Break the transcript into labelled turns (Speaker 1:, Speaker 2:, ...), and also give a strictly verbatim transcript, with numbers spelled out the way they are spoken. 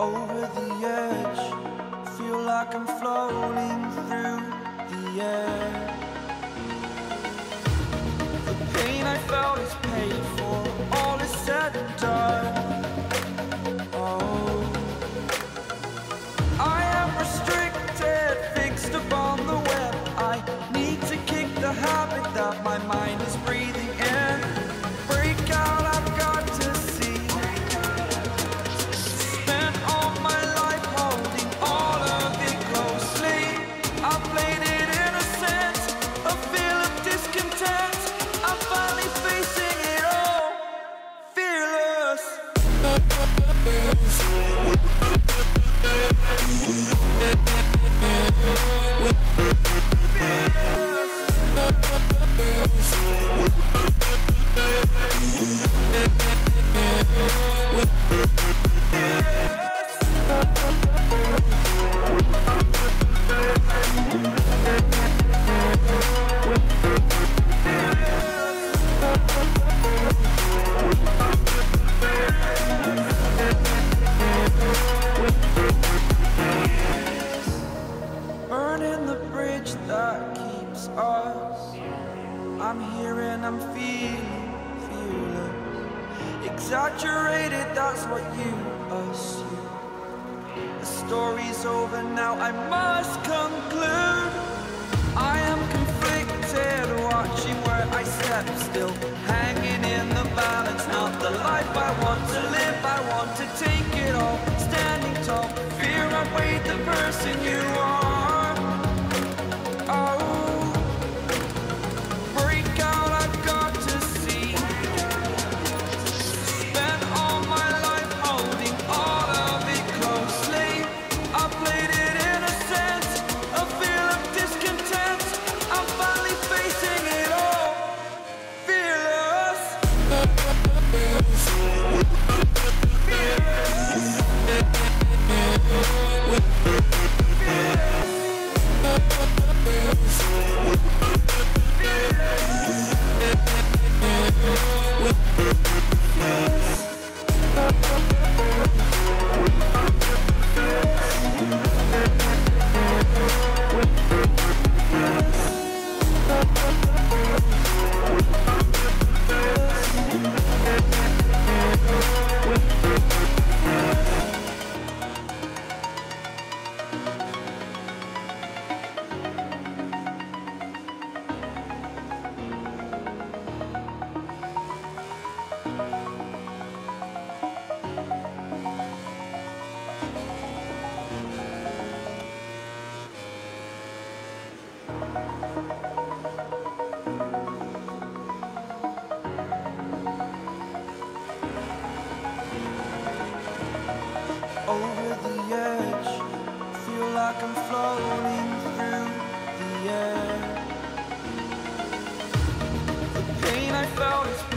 Speaker 1: over the edge. Feel like I'm floating through the air. The pain I felt is paid for, all is said and done. Oh, I am restricted, fixed upon the web. I need to kick the habit that my mind is breathing in. Break out, I've got to see. Spent all my life holding all of it closely. I played it innocent, a feel of discontent. I'm finally facing it all, fearless. Burning the bridge that keeps us. I'm here and I'm feeling fearless. Exaggerated, that's what you assume. The story's over now, I must conclude. I am conflicted, watching where I step still, hanging in the balance. Not the life I want to live, I want to take it all. Standing tall, fear I weighed the person you are. Over the edge, feel like I'm floating through the air. The pain I felt is